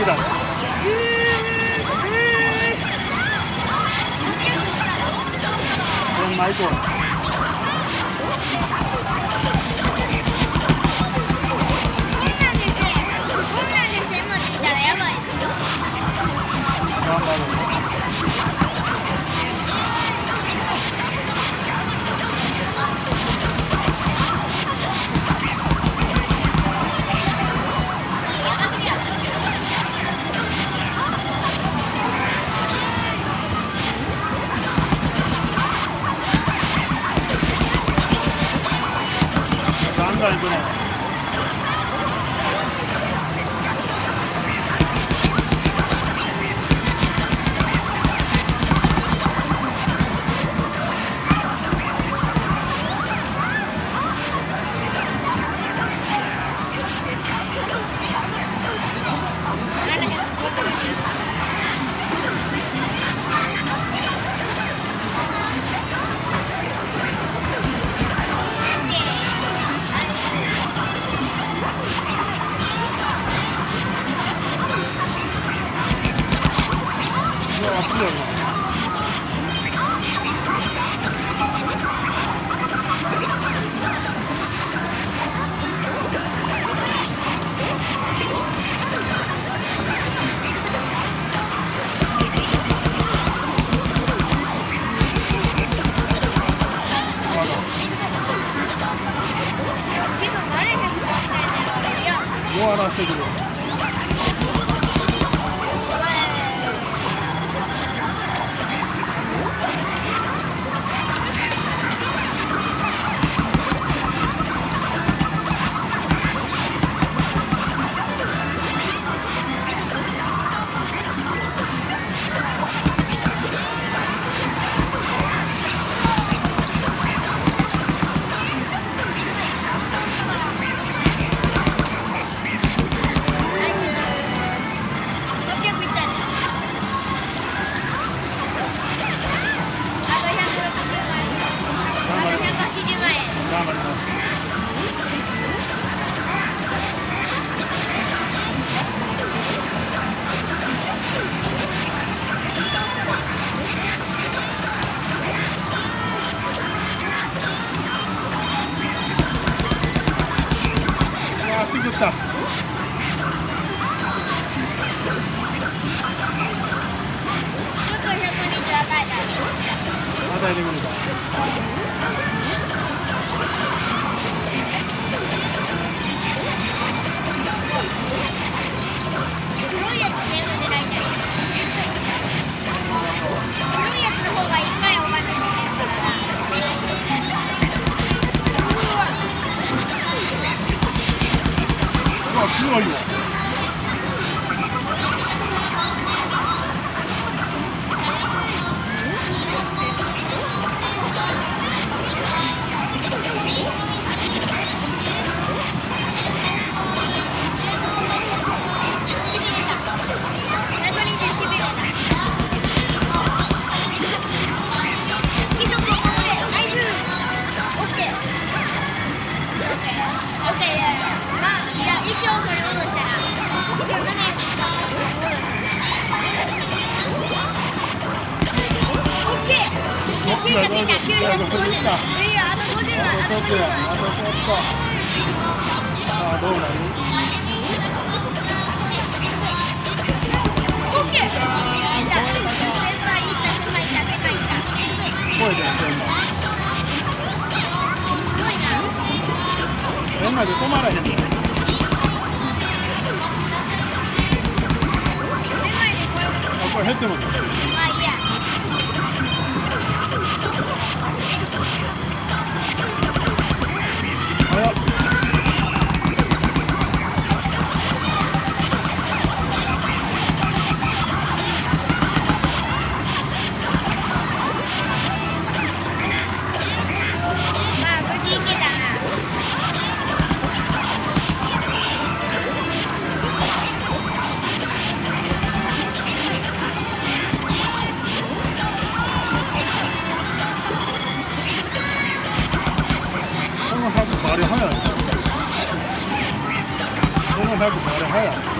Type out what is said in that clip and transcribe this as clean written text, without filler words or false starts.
だね。1000枚以降。ガンガン行くね。熱いよな。終わらせてくれ。頑張ります。足食った。与えてくるか。強いわ。900いった、950。いいよ、あと50枚。あとちょっとや、あとちょっと。さあ、どうなる？オッケー。いった。1000枚いった。声で1000枚。すごいな。1000枚で止まらへんの。1000枚でこれ減ってもいい。まあいいや。早っ。あれ早い。この100もあれ早い。